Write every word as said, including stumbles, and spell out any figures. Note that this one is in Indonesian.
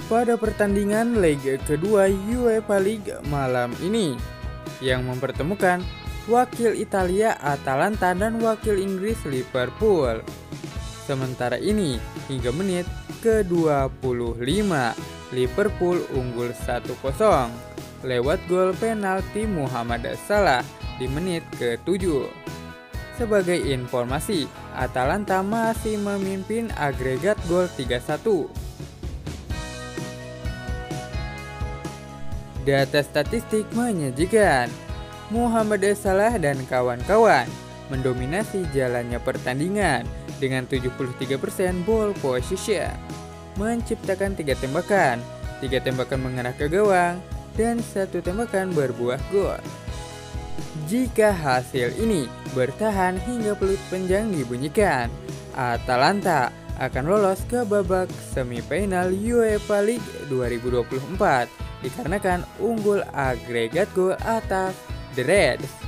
pada pertandingan leg kedua UEFA League malam ini yang mempertemukan wakil Italia Atalanta dan wakil Inggris Liverpool. Sementara ini hingga menit ke dua puluh lima Liverpool unggul satu kosong lewat gol penalti Muhammad Salah di menit ke tujuh. Sebagai informasi, Atalanta masih memimpin agregat gol tiga satu. Data statistik menyajikan Muhammad Salah dan kawan-kawan mendominasi jalannya pertandingan dengan tujuh puluh tiga persen ball possession, menciptakan tiga tembakan, tiga tembakan mengarah ke gawang, dan satu tembakan berbuah gol. Jika hasil ini bertahan hingga peluit panjang dibunyikan, Atalanta akan lolos ke babak semifinal UEFA League dua ribu dua puluh empat dikarenakan unggul agregat gol atas The Reds.